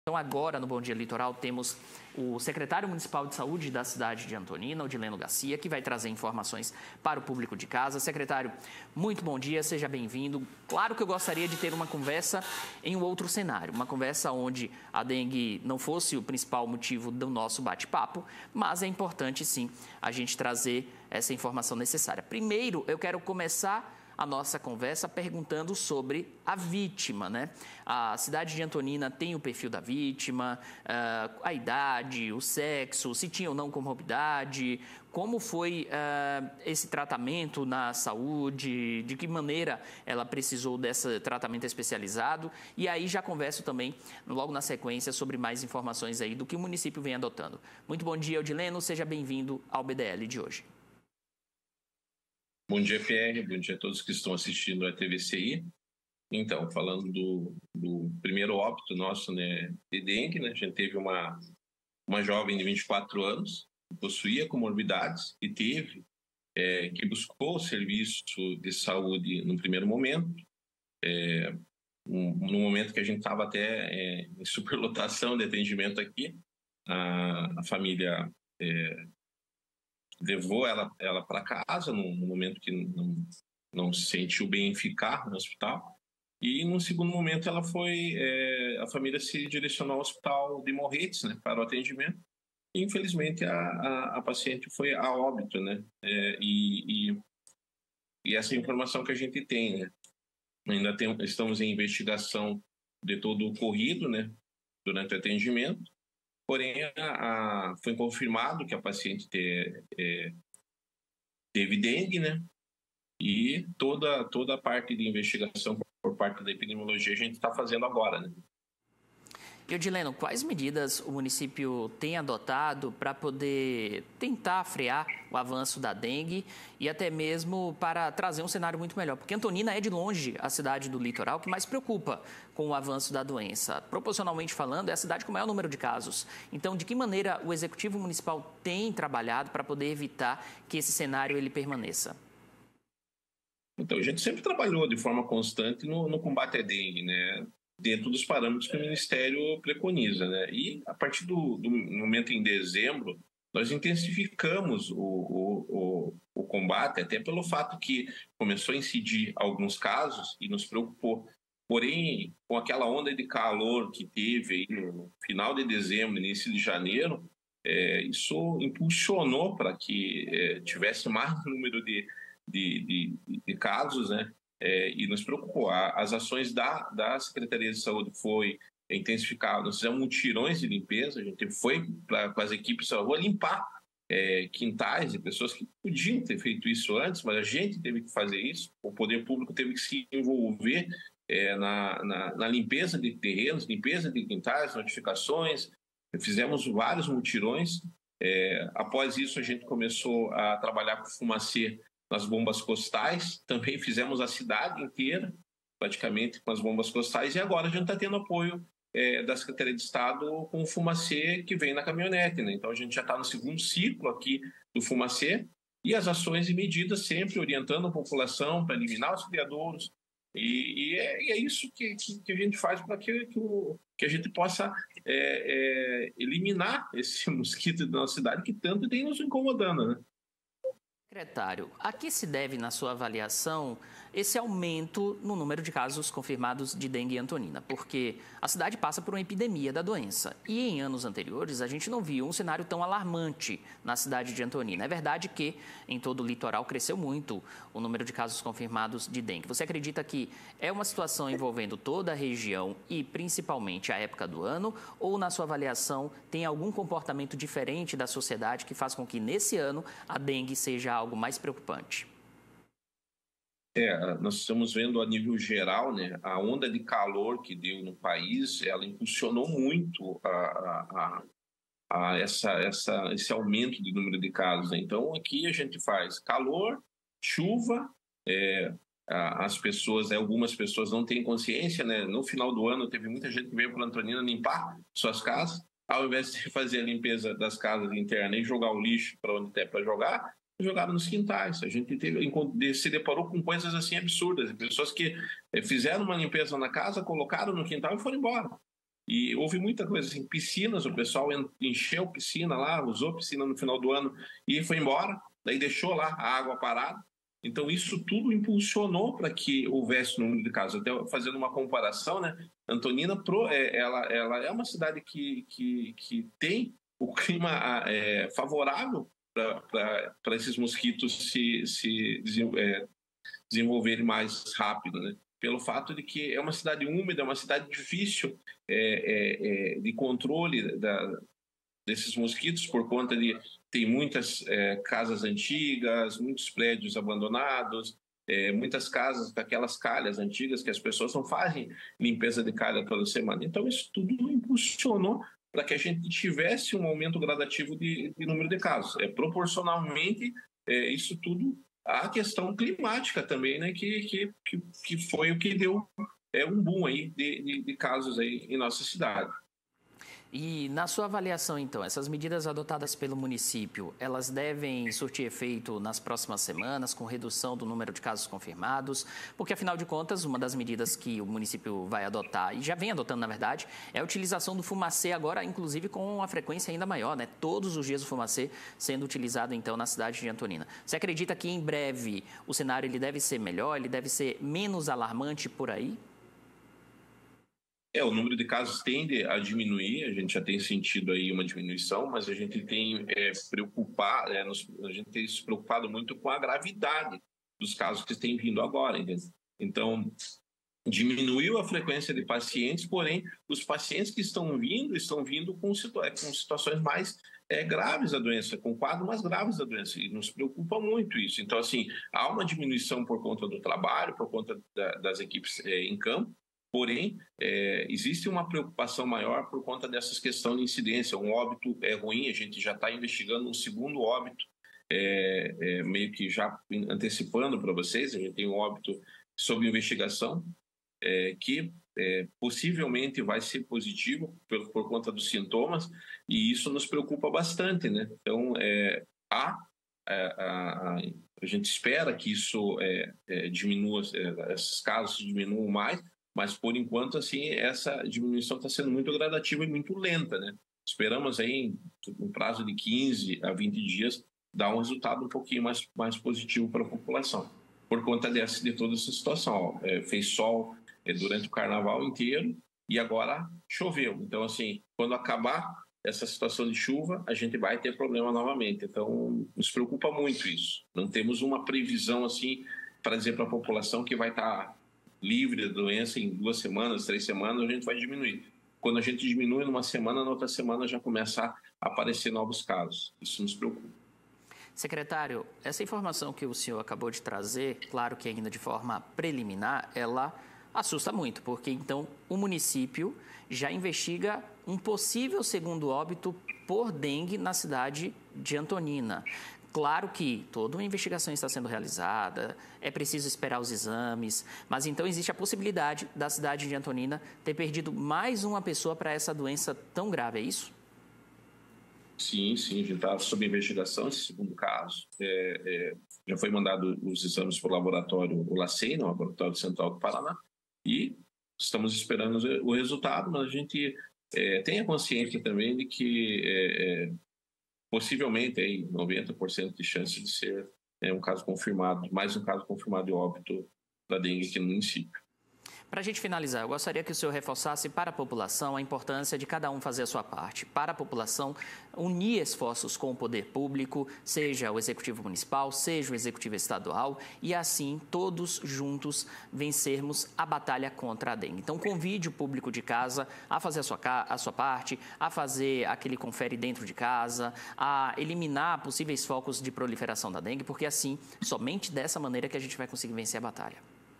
Então, agora, no Bom Dia Litoral, temos o secretário municipal de saúde da cidade de Antonina, Odileno Garcia, que vai trazer informações para o público de casa. Secretário, muito bom dia, seja bem-vindo. Claro que eu gostaria de ter uma conversa em um outro cenário, uma conversa onde a dengue não fosse o principal motivo do nosso bate-papo, mas é importante, sim, a gente trazer essa informação necessária. Primeiro, eu quero começar a nossa conversa perguntando sobre a vítima, né? A cidade de Antonina tem o perfil da vítima, a idade, o sexo, se tinha ou não comorbidade, como foi esse tratamento na saúde, de que maneira ela precisou desse tratamento especializado. E aí já converso também, logo na sequência, sobre mais informações aí do que o município vem adotando. Muito bom dia, Odileno, seja bem-vindo ao BDL de hoje. Bom dia, Pierre. Bom dia a todos que estão assistindo a TVCI. Então, falando do primeiro óbito nosso, né, de dengue, né, a gente teve uma jovem de 24 anos, que possuía comorbidades e que buscou o serviço de saúde no primeiro momento, no momento que a gente estava até em superlotação de atendimento aqui. A família levou ela para casa no momento que não se sentiu bem em ficar no hospital. E no segundo momento a família se direcionou ao hospital de Morretes, né, para o atendimento. E infelizmente a paciente foi a óbito, né? E essa é a informação que a gente tem, né? Estamos em investigação de todo o ocorrido, né, durante o atendimento. Porém, foi confirmado que a paciente teve dengue, né? E toda a parte de investigação por parte da epidemiologia a gente está fazendo agora, né? E, Odileno, quais medidas o município tem adotado para poder tentar frear o avanço da dengue e até mesmo para trazer um cenário muito melhor? Porque Antonina é, de longe, a cidade do litoral que mais preocupa com o avanço da doença. Proporcionalmente falando, é a cidade com o maior número de casos. Então, de que maneira o Executivo Municipal tem trabalhado para poder evitar que esse cenário ele permaneça? Então, a gente sempre trabalhou de forma constante no combate à dengue, né? Dentro dos parâmetros que o Ministério preconiza, né? E a partir do momento em dezembro, nós intensificamos o combate, até pelo fato que começou a incidir alguns casos e nos preocupou. Porém, com aquela onda de calor que teve aí no final de dezembro, início de janeiro, isso impulsionou para que tivesse mais número de casos, né? E nos preocupou. As ações da Secretaria de Saúde foi intensificar. Nós fizemos mutirões de limpeza, a gente foi com as equipes da rua limpar quintais de pessoas que podiam ter feito isso antes, mas a gente teve que fazer isso. O poder público teve que se envolver na limpeza de terrenos, limpeza de quintais, notificações. Fizemos vários mutirões. Após isso, a gente começou a trabalhar com fumacê nas bombas costais, também fizemos a cidade inteira, praticamente, com as bombas costais, e agora a gente está tendo apoio da Secretaria de Estado com o fumacê que vem na caminhonete, né? Então a gente já está no segundo ciclo aqui do fumacê, e as ações e medidas sempre orientando a população para eliminar os criadouros, e é isso que a gente faz para que a gente possa eliminar esse mosquito da nossa cidade que tanto tem nos incomodando, né? Secretário, a que se deve, na sua avaliação, esse aumento no número de casos confirmados de dengue em Antonina? Porque a cidade passa por uma epidemia da doença e em anos anteriores a gente não viu um cenário tão alarmante na cidade de Antonina. É verdade que em todo o litoral cresceu muito o número de casos confirmados de dengue. Você acredita que é uma situação envolvendo toda a região e principalmente a época do ano? Ou, na sua avaliação, tem algum comportamento diferente da sociedade que faz com que nesse ano a dengue seja algo mais preocupante? Nós estamos vendo a nível geral, né, a onda de calor que deu no país, ela impulsionou muito esse aumento de número de casos, né? Então, aqui a gente faz calor, chuva, as pessoas, algumas pessoas não têm consciência, né? No final do ano teve muita gente que veio para Antonina limpar suas casas, ao invés de fazer a limpeza das casas internas e jogar o lixo para onde tem para jogar, jogaram nos quintais. A gente se deparou com coisas assim absurdas, pessoas que fizeram uma limpeza na casa, colocaram no quintal e foram embora. E houve muita coisa assim, piscinas, o pessoal encheu piscina lá, usou piscina no final do ano e foi embora, daí deixou lá a água parada. Então, isso tudo impulsionou para que houvesse número de casos. Até fazendo uma comparação, né? Antonina, ela é uma cidade que tem o clima favorável para esses mosquitos desenvolverem mais rápido, né? Pelo fato de que é uma cidade úmida, é uma cidade difícil de controle desses mosquitos, por conta de tem muitas casas antigas, muitos prédios abandonados, muitas casas com aquelas calhas antigas que as pessoas não fazem limpeza de calha toda semana. Então, isso tudo impulsionou para que a gente tivesse um aumento gradativo de número de casos. Proporcionalmente, isso tudo à questão climática também, né, que foi o que deu um boom aí de casos aí em nossa cidade. E na sua avaliação, então, essas medidas adotadas pelo município, elas devem surtir efeito nas próximas semanas, com redução do número de casos confirmados? Porque, afinal de contas, uma das medidas que o município vai adotar, e já vem adotando, na verdade, é a utilização do fumacê agora, inclusive com uma frequência ainda maior, né? Todos os dias o fumacê sendo utilizado, então, na cidade de Antonina. Você acredita que, em breve, o cenário ele deve ser melhor, ele deve ser menos alarmante por aí? O número de casos tende a diminuir, a gente já tem sentido aí uma diminuição, mas a gente tem a gente tem se preocupado muito com a gravidade dos casos que têm vindo agora, entendeu? Então, diminuiu a frequência de pacientes, porém, os pacientes que estão vindo com situações mais graves da doença, com quadros mais graves da doença, e nos preocupa muito isso. Então, assim, há uma diminuição por conta do trabalho, por conta das equipes em campo. Porém, existe uma preocupação maior por conta dessas questões de incidência. Um óbito é ruim, a gente já está investigando um segundo óbito, meio que já antecipando para vocês, a gente tem um óbito sob investigação, que possivelmente vai ser positivo por conta dos sintomas, e isso nos preocupa bastante, né? Então, a gente espera que isso diminua, esses casos diminuam mais, mas, por enquanto, assim, essa diminuição está sendo muito gradativa e muito lenta, né? Esperamos aí, em um prazo de 15 a 20 dias, dar um resultado um pouquinho mais positivo para a população, por conta de toda essa situação. Fez sol durante o carnaval inteiro e agora choveu. Então, assim, quando acabar essa situação de chuva, a gente vai ter problema novamente. Então, nos preocupa muito isso. Não temos uma previsão, assim, para dizer para a população que vai estar livre da doença em 2 semanas, 3 semanas, a gente vai diminuir. Quando a gente diminui numa semana, na outra semana já começa a aparecer novos casos. Isso nos preocupa. Secretário, essa informação que o senhor acabou de trazer, claro que ainda de forma preliminar, ela assusta muito, porque então o município já investiga um possível segundo óbito por dengue na cidade de Antonina. Claro que toda uma investigação está sendo realizada, é preciso esperar os exames, mas então existe a possibilidade da cidade de Antonina ter perdido mais uma pessoa para essa doença tão grave, é isso? Sim, a gente está sob investigação esse segundo caso. Já foi mandado os exames para o laboratório, o LACEN, no Laboratório Central do Paraná, e estamos esperando o resultado, mas a gente tem a consciência também de que possivelmente aí 90% de chance de ser um caso confirmado, mais um caso confirmado de óbito da dengue aqui no município. Para a gente finalizar, eu gostaria que o senhor reforçasse para a população a importância de cada um fazer a sua parte. Para a população, unir esforços com o poder público, seja o Executivo Municipal, seja o Executivo Estadual, e assim todos juntos vencermos a batalha contra a dengue. Então, convide o público de casa a fazer a sua parte, a fazer aquele confere dentro de casa, a eliminar possíveis focos de proliferação da dengue, porque assim, somente dessa maneira que a gente vai conseguir vencer a batalha.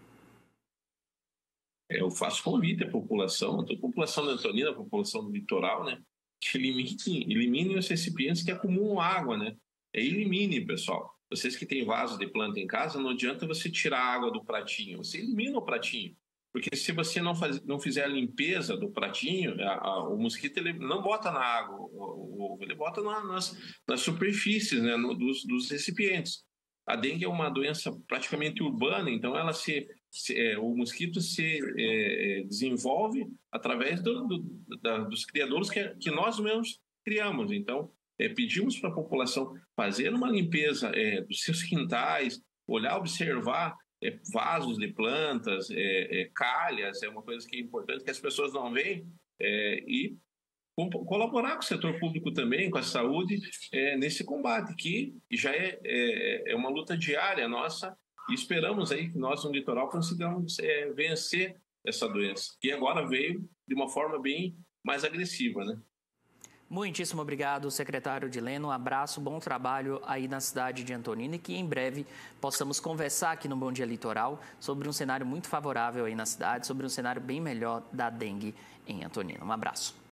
Eu faço convite à população, a população da Antonina, a população do litoral, né, que eliminem os recipientes que acumulam água, né? Elimine, pessoal. Vocês que têm vaso de planta em casa, não adianta você tirar a água do pratinho, você elimina o pratinho. Porque se você não fizer a limpeza do pratinho, o mosquito ele não bota na água o ovo, ele bota nas superfícies, né, dos recipientes. A dengue é uma doença praticamente urbana, então ela se o mosquito se desenvolve através dos criadouros que nós mesmos criamos. Então, pedimos para a população fazer uma limpeza dos seus quintais, olhar, observar vasos de plantas, calhas, é uma coisa que é importante que as pessoas não veem, e colaborar com o setor público também, com a saúde, nesse combate, que já é uma luta diária nossa, e esperamos aí que nós no litoral consigamos vencer essa doença, que agora veio de uma forma bem mais agressiva, né? Muitíssimo obrigado, secretário Dileno. Um abraço, bom trabalho aí na cidade de Antonina e que em breve possamos conversar aqui no Bom Dia Litoral sobre um cenário muito favorável aí na cidade, sobre um cenário bem melhor da dengue em Antonina. Um abraço.